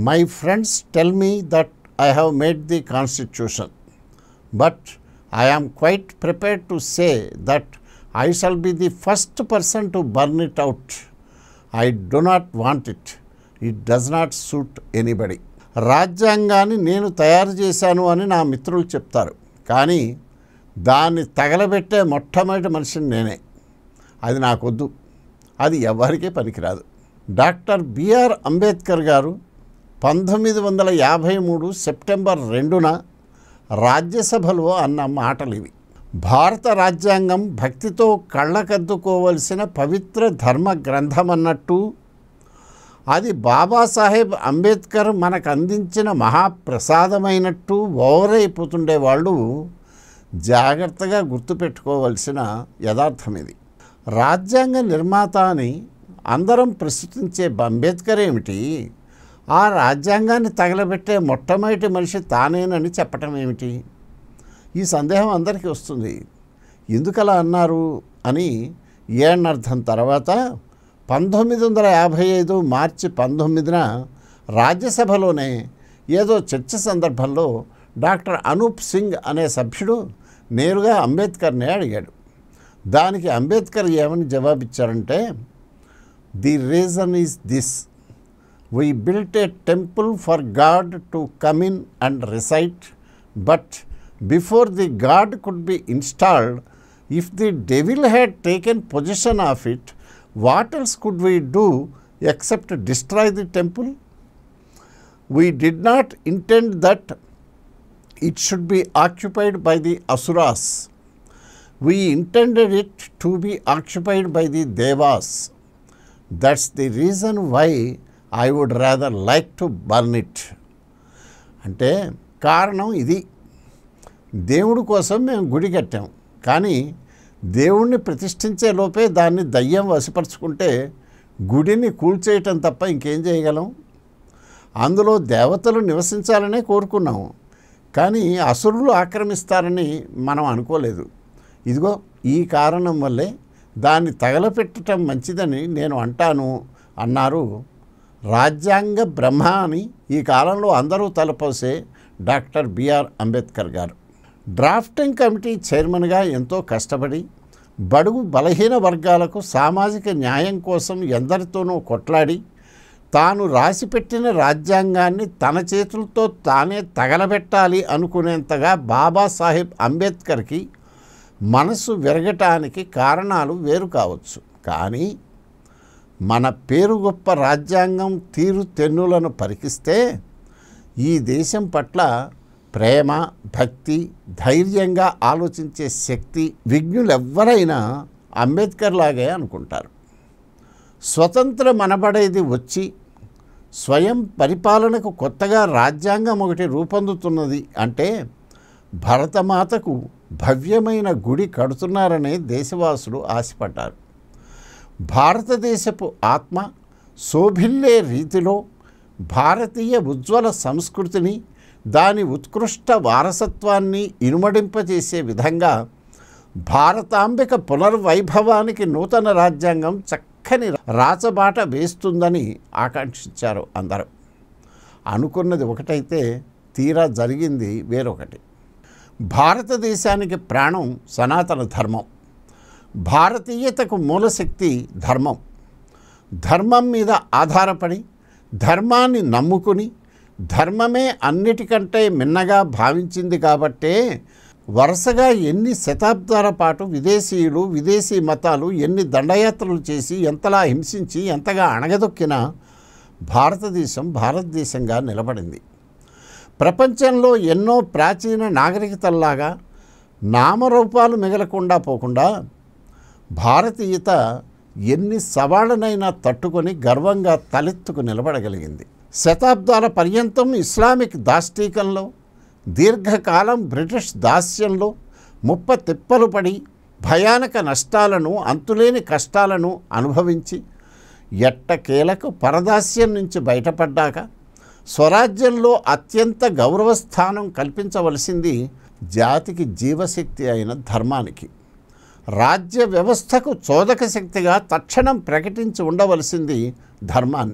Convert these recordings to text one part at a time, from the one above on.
My friends tell me that I have made the constitution, but I am quite prepared to say that I shall be the first person to burn it out. I do not want it. It does not suit anybody. రాజ్యాంగాన్ని నేను తయారు చేశాను అని నా మిత్రులు చెప్తారు, కానీ దాన్ని తగలబెట్టే మొట్టమొదటి మనిషిని నేనే. అది నాకొద్దు, అది ఎవరికీ పనికిరాదు. డాక్టర్ బిఆర్ అంబేద్కర్ గారు 1953 సెప్టెంబర్ 2న రాజ్యసభలో అన్న మాటలు ఇవి. భారత రాజ్యాంగం భక్తితో కళ్ళకద్దుకోవలసిన పవిత్ర ధర్మ గ్రంథం అన్నట్టు అది బాబాసాహెబ్ అంబేద్కర్ మనకు అందించిన మహాప్రసాదమైనట్టు ఓవరైపోతుండేవాళ్ళు జాగ్రత్తగా గుర్తుపెట్టుకోవలసిన యథార్థం ఇది. రాజ్యాంగ నిర్మాత అని అందరం ప్రశ్నించే అంబేద్కర్ ఏమిటి, ఆ రాజ్యాంగాన్ని తగలబెట్టే మొట్టమొదటి మనిషి తానేనని చెప్పటం ఏమిటి? ఈ సందేహం అందరికీ వస్తుంది. ఎందుకలా అన్నారు అని ఏడర్థం తర్వాత 1955 మార్చి 19న రాజ్యసభలోనే ఏదో చర్చ సందర్భంలో డాక్టర్ అనూప్ సింగ్ అనే సభ్యుడు నేరుగా అంబేద్కర్నే అడిగాడు. దానికి అంబేద్కర్ ఏమని జవాబిచ్చారంటే, the reason is this, we built a temple for god to come in and reside, but before the god could be installed, if the devil had taken position of it, what else could we do except destroy the temple? We did not intend that it should be occupied by the asuras. We intended it to be occupied by the devas. That's the reason why I would rather like to burn it. అంటే కారణం ఇది, దేవుడి కోసం మేము గుడి కట్టాం, కానీ దేవుణ్ణి ప్రతిష్ఠించే లోపే దాన్ని దయ్యం వశపరుచుకుంటే గుడిని కూల్చేయటం తప్ప ఇంకేం చేయగలం? అందులో దేవతలు నివసించాలనే కోరుకున్నాము, కానీ అసురులు ఆక్రమిస్తారని మనం అనుకోలేదు. ఇదిగో ఈ కారణం వల్లే దాన్ని తగలపెట్టడం మంచిదని నేను అంటాను అన్నారు రాజ్యాంగ బ్రహ్మ అని ఈ కాలంలో అందరూ తలపోసే డాక్టర్ బిఆర్ అంబేద్కర్ గారు. డ్రాఫ్టింగ్ కమిటీ చైర్మన్గా ఎంతో కష్టపడి బడుగు బలహీన వర్గాలకు సామాజిక న్యాయం కోసం ఎందరితోనూ కొట్లాడి తాను రాసిపెట్టిన రాజ్యాంగాన్ని తన చేతులతో తానే తగలబెట్టాలి అనుకునేంతగా బాబాసాహెబ్ అంబేద్కర్కి మనసు విరగటానికి కారణాలు వేరు కావచ్చు, కానీ మన పేరు గొప్ప రాజ్యాంగం తీరు తెన్నులను పరికిస్తే ఈ దేశం పట్ల ప్రేమ, భక్తి, ధైర్యంగా ఆలోచించే శక్తి విజ్ఞులెవ్వరైనా అంబేద్కర్ లాగే అనుకుంటారు. స్వతంత్రం అనబడేది వచ్చి స్వయం పరిపాలనకు కొత్తగా రాజ్యాంగం ఒకటి రూపొందుతున్నది అంటే భరతమాతకు భవ్యమైన గుడి కడుతున్నారనే దేశవాసులు ఆశపడ్డారు. భారతదేశపు ఆత్మ శోభిల్లే రీతిలో భారతీయ ఉజ్వల సంస్కృతిని, దాని ఉత్కృష్ట వారసత్వాన్ని ఇనుమడింపజేసే విధంగా భారతాంబిక పునర్వైభవానికి నూతన రాజ్యాంగం చక్కని రాచబాట వేస్తుందని ఆకాంక్షించారు అందరూ. అనుకున్నది ఒకటైతే తీరా జరిగింది వేరొకటి. భారతదేశానికి ప్రాణం సనాతన ధర్మం, భారతీయతకు మూలశక్తి ధర్మం. ధర్మం మీద ఆధారపడి ధర్మాన్ని నమ్ముకుని ధర్మమే అన్నిటికంటే మిన్నగా భావించింది కాబట్టే వరుసగా ఎన్ని శతాబ్దాల పాటు విదేశీయులు, విదేశీ మతాలు ఎన్ని దండయాత్రలు చేసి ఎంతలా హింసించి ఎంతగా అణగదొక్కినా భారతదేశంగా నిలబడింది. ప్రపంచంలో ఎన్నో ప్రాచీన నాగరికతల్లాగా నామరూపాలు మిగలకుండా పోకుండా భారతీయత ఎన్ని సవాళ్ళనైనా తట్టుకొని గర్వంగా తలెత్తుకు నిలబడగలిగింది. శతాబ్దాల పర్యంతం ఇస్లామిక్ దాష్టీకంలో, దీర్ఘకాలం బ్రిటిష్ దాస్యంలో ముప్పతిప్పలు పడి భయానక నష్టాలను, అంతులేని కష్టాలను అనుభవించి ఎట్టకేలకు పరదాస్యం నుంచి బయటపడ్డాక స్వరాజ్యంలో అత్యంత గౌరవస్థానం కల్పించవలసింది జాతికి జీవశక్తి అయిన ధర్మానికి. రాజ్య వ్యవస్థకు చోదక శక్తిగా తక్షణం ప్రకటించి ఉండవలసింది ధర్మాన్ని.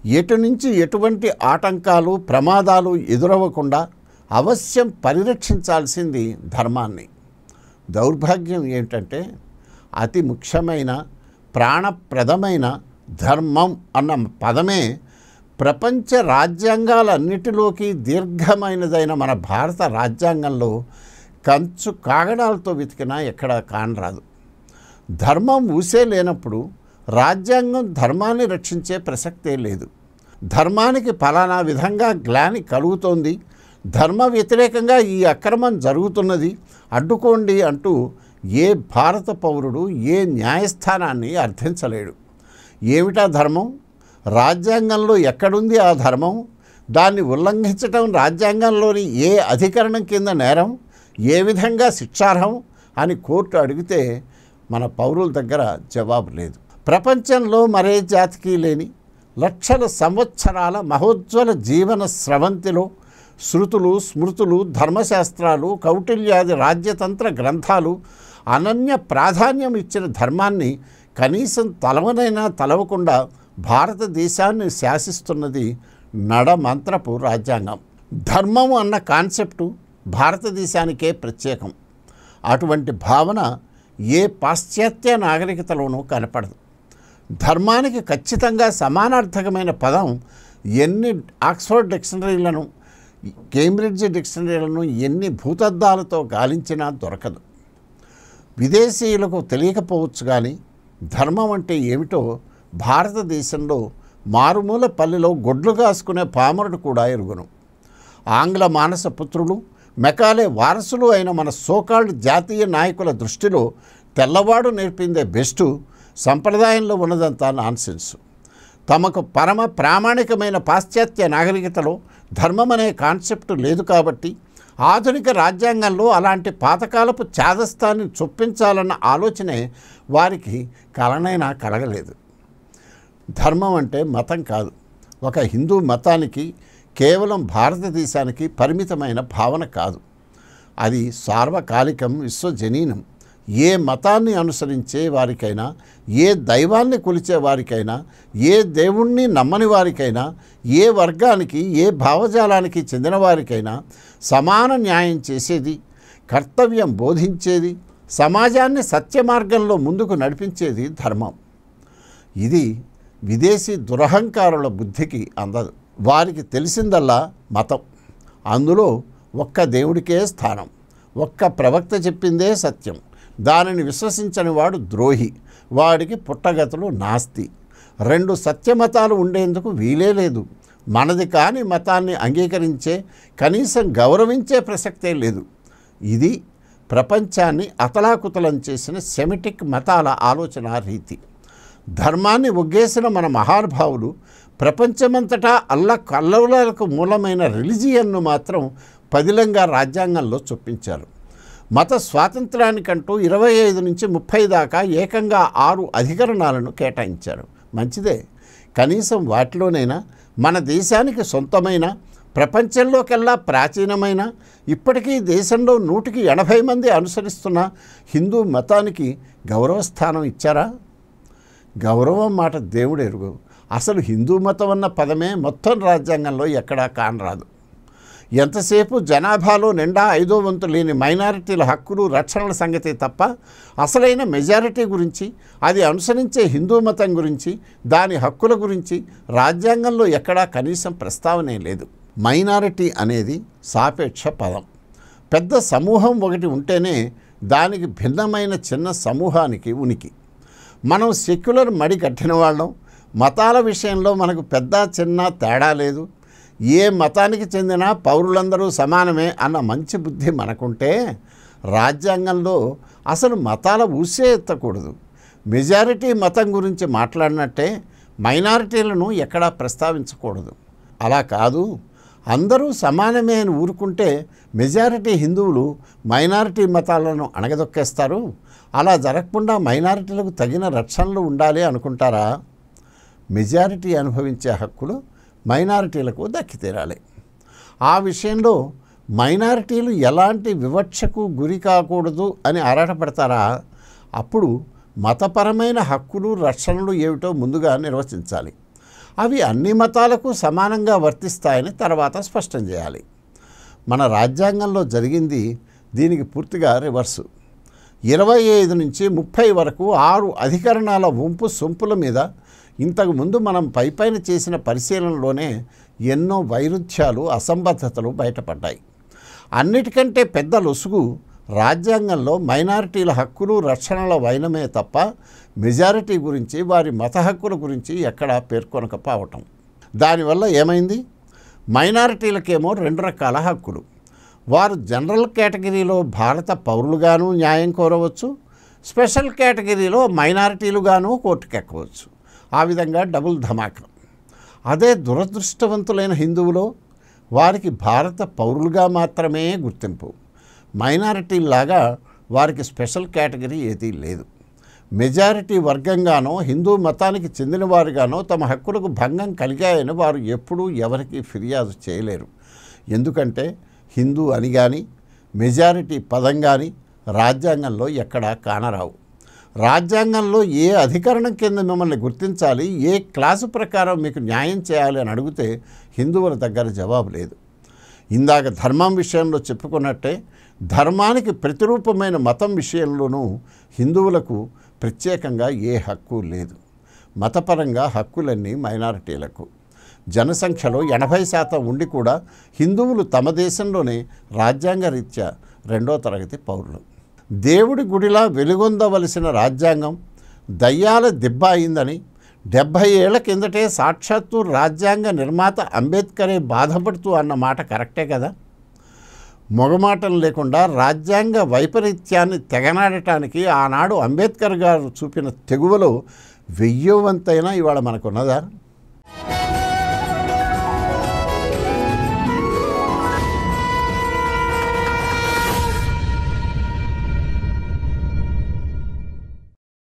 ఎటు నుంచి ఎటువంటి ఆటంకాలు ప్రమాదాలు ఎదురవ్వకుండా అవశ్యం పరిరక్షించాల్సింది ధర్మాన్ని. దౌర్భాగ్యం ఏంటంటే అతి ముఖ్యమైన ప్రాణప్రదమైన ధర్మం అన్న పదమే ప్రపంచ రాజ్యాంగాలన్నిటిలోకి దీర్ఘమైనదైన మన భారత రాజ్యాంగంలో కంచు కాగడాలతో వెతికినా ఎక్కడ కానరాదు. ధర్మం ఊసే లేనప్పుడు రాజ్యాంగం ధర్మాన్ని రక్షించే ప్రసక్తే లేదు. ధర్మానికి ఫలానా విధంగా గ్లాని కలుగుతోంది, ధర్మ వ్యతిరేకంగా ఈ అక్రమం జరుగుతున్నది, అడ్డుకోండి అంటూ ఏ భారత పౌరుడు ఏ న్యాయస్థానాన్ని అర్థించలేడు. ఏమిటా ధర్మం? రాజ్యాంగంలో ఎక్కడుంది ఆ ధర్మం? దాన్ని ఉల్లంఘించటం రాజ్యాంగంలోని ఏ అధికరణం కింద నేరం, ఏ విధంగా శిక్షార్హం అని కోర్టు అడిగితే మన పౌరుల దగ్గర జవాబు లేదు. ప్రపంచంలో మరే జాతికి లేని లక్షల సంవత్సరాల మహోజ్వల జీవన స్రవంతిలో శృతులు, స్మృతులు, ధర్మశాస్త్రాలు, కౌటిల్యాది రాజ్యతంత్ర గ్రంథాలు అనన్య ప్రాధాన్యం ఇచ్చిన ధర్మాన్ని కనీసం తలవనైనా తలవకుండా భారతదేశాన్ని శాసిస్తున్నది నడమంత్రపు రాజ్యాంగం. ధర్మం అన్న కాన్సెప్టు భారతదేశానికే ప్రత్యేకం. అటువంటి భావన ఏ పాశ్చాత్య నాగరికతలోనూ కనపడదు. ధర్మానికి ఖచ్చితంగా సమానార్థకమైన పదం ఎన్ని ఆక్స్ఫర్డ్ డిక్షనరీలను, కేంబ్రిడ్జ్ డిక్షనరీలను ఎన్ని భూతద్దాలతో గాలించినా దొరకదు. విదేశీయులకు తెలియకపోవచ్చు కానీ ధర్మం అంటే ఏమిటో భారతదేశంలో మారుమూల పల్లెలో గొడ్లు కాసుకునే పామరుడు కూడా ఎరుగును. ఆంగ్ల మానస పుత్రులు, మెకాలే వారసులు అయిన మన సోకాల్డ్ జాతీయ నాయకుల దృష్టిలో తెల్లవాడు నేర్పిందే బెస్టు, సంప్రదాయంలో ఉన్నదంతా నాన్సెన్స్. తమకు పరమ ప్రామాణికమైన పాశ్చాత్య నాగరికతలో ధర్మం అనే కాన్సెప్ట్ లేదు కాబట్టి ఆధునిక రాజ్యాంగంలో అలాంటి పాతకాలపు చాదస్తాన్ని చొప్పించాలన్న ఆలోచనే వారికి కలనైనా కలగలేదు. ధర్మం అంటే మతం కాదు. ఒక హిందూ మతానికి, కేవలం భారతదేశానికి పరిమితమైన భావన కాదు. అది సార్వకాలికం, విశ్వజనీనం. ఏ మతాన్ని అనుసరించే వారికైనా, ఏ దైవాన్ని కొలిచే వారికైనా, ఏ దేవుణ్ణి నమ్మని వారికైనా, ఏ వర్గానికి, ఏ భావజాలానికి చెందిన వారికైనా సమాన న్యాయం చేసేది, కర్తవ్యం బోధించేది, సమాజాన్ని సత్య మార్గంలో ముందుకు నడిపించేది ధర్మం. ఇది విదేశీ దురహంకారుల బుద్ధికి అందదు. వారికి తెలిసిందల్లా మతం. అందులో ఒక్క దేవుడికే స్థానం, ఒక్క ప్రవక్త చెప్పిందే సత్యం, దానిని విశ్వసించని వాడు ద్రోహి, వాడికి పుట్టగతులు నాస్తి. రెండు సత్యమతాలు ఉండేందుకు వీలే లేదు. మనది కాని మతాన్ని అంగీకరించే, కనీసం గౌరవించే ప్రసక్తే లేదు. ఇది ప్రపంచాన్ని అతలాకుతలం చేసిన సెమిటిక్ మతాల ఆలోచన రీతి. ధర్మాన్ని ఒగ్గేసిన మన మహానుభావులు ప్రపంచమంతటా కల్లవులకు మూలమైన రిలిజియన్ను మాత్రం పదిలంగా రాజ్యాంగంలో చొప్పించారు. మత స్వాతంత్రానికంటూ 25 నుంచి 30 దాకా ఏకంగా 6 అధికరణాలను కేటాయించారు. మంచిదే. కనీసం వాటిలోనైనా మన దేశానికి సొంతమైన, ప్రపంచంలోకెల్లా ప్రాచీనమైన, ఇప్పటికీ దేశంలో 180 మంది అనుసరిస్తున్న హిందూ మతానికి గౌరవస్థానం ఇచ్చారా? గౌరవం మాట దేవుడు ఎరుగు. అసలు హిందూ మతం అన్న పదమే మొత్తం రాజ్యాంగంలో ఎక్కడా కానరాదు. ఎంతసేపు జనాభాలో నిండా 5వ వంతు లేని మైనారిటీల హక్కులు, రక్షణల సంగతి తప్ప అసలైన మెజారిటీ గురించి, అది అనుసరించే హిందూ మతం గురించి, దాని హక్కుల గురించి రాజ్యాంగంలో ఎక్కడా కనీసం ప్రస్తావనే లేదు. మైనారిటీ అనేది సాపేక్ష పదం. పెద్ద సమూహం ఒకటి ఉంటేనే దానికి భిన్నమైన చిన్న సమూహానికి ఉనికి. మనం సెక్యులర్ మడి కట్టిన వాళ్ళం. మతాల విషయంలో మనకు పెద్ద చిన్న తేడా లేదు. ఏ మతానికి చెందిన పౌరులందరూ సమానమే అన్న మంచి బుద్ధి మనకుంటే రాజ్యాంగంలో అసలు మతాల ఊసే ఎత్తకూడదు. మెజారిటీ మతం గురించి మాట్లాడినట్టే మైనారిటీలను ఎక్కడా ప్రస్తావించకూడదు. అలా కాదు, అందరూ సమానమే అని ఊరుకుంటే మెజారిటీ హిందువులు మైనారిటీ మతాలను అణగదొక్కేస్తారు. అలా జరగకుండా మైనారిటీలకు తగిన రక్షణలు ఉండాలి అనుకుంటారా? మెజారిటీ అనుభవించే హక్కులు మైనారిటీలకు దక్కి తీరాలి. ఆ విషయంలో మైనారిటీలు ఎలాంటి వివక్షకు గురి కాకూడదు అని ఆరాటపడతారా? అప్పుడు మతపరమైన హక్కులు, రక్షణలు ఏమిటో ముందుగా నిర్వచించాలి. అవి అన్ని మతాలకు సమానంగా వర్తిస్తాయని తర్వాత స్పష్టం చేయాలి. మన రాజ్యాంగంలో జరిగింది దీనికి పూర్తిగా రివర్సు. 25 నుంచి 30 వరకు 6 అధికరణాల వంపు సొంపుల మీద ఇంతకుముందు మనం పైపైన చేసిన పరిశీలనలోనే ఎన్నో వైరుధ్యాలు, అసంబద్ధతలు బయటపడ్డాయి. అన్నిటికంటే పెద్ద లొసుగు రాజ్యాంగంలో మైనారిటీల హక్కులు, రక్షణల వైనమే తప్ప మెజారిటీ గురించి, వారి మత హక్కుల గురించి ఎక్కడా పేర్కొనకపోవటం. దానివల్ల ఏమైంది? మైనారిటీలకేమో 2 రకాల హక్కులు. వారు జనరల్ కేటగిరీలో భారత పౌరులుగాను న్యాయం కోరవచ్చు, స్పెషల్ కేటగిరీలో మైనారిటీలుగాను కోర్టుకెక్కవచ్చు. ఆ విధంగా డబుల్ ధమాకా. అదే దురదృష్టవంతులైన హిందువులో వారికి భారత పౌరులుగా మాత్రమే గుర్తింపు. మైనారిటీలాగా వారికి స్పెషల్ కేటగిరీ ఏదీ లేదు. మెజారిటీ వర్గంగానో హిందూ మతానికి చెందిన వారుగానో తమ హక్కులకు భంగం కలిగాయని వారు ఎప్పుడూ ఎవరికి ఫిర్యాదు చేయలేరు. ఎందుకంటే హిందూ అని కానీ మెజారిటీ పదం కానీ రాజ్యాంగంలో ఎక్కడా కానరావు. రాజ్యాంగంలో ఏ అధికరణం కింద మిమ్మల్ని గుర్తించాలి, ఏ క్లాసు ప్రకారం మీకు న్యాయం చేయాలి అని అడిగితే హిందువుల దగ్గర జవాబు లేదు. ఇందాక ధర్మం విషయంలో చెప్పుకున్నట్టే ధర్మానికి ప్రతిరూపమైన మతం విషయంలోనూ హిందువులకు ప్రత్యేకంగా ఏ హక్కు లేదు. మతపరంగా హక్కులన్నీ మైనారిటీలకు. జనసంఖ్యలో 80% ఉండి కూడా హిందువులు తమ దేశంలోనే రాజ్యాంగ రీత్యా 2వ తరగతి పౌరులు. దేవుడి గుడిలా వెలుగొందవలసిన రాజ్యాంగం దయ్యాల దెబ్బ అయిందని 70 ఏళ్ల కిందటే సాక్షాత్తు రాజ్యాంగ నిర్మాత అంబేద్కరే బాధపడుతూ అన్న మాట కరెక్టే కదా. మొగమాటం లేకుండా రాజ్యాంగ వైపరీత్యాన్ని తెగనాడటానికి ఆనాడు అంబేద్కర్ గారు చూపిన తెగువలో 1000 వంతైనా ఇవాళ మనకున్నదా?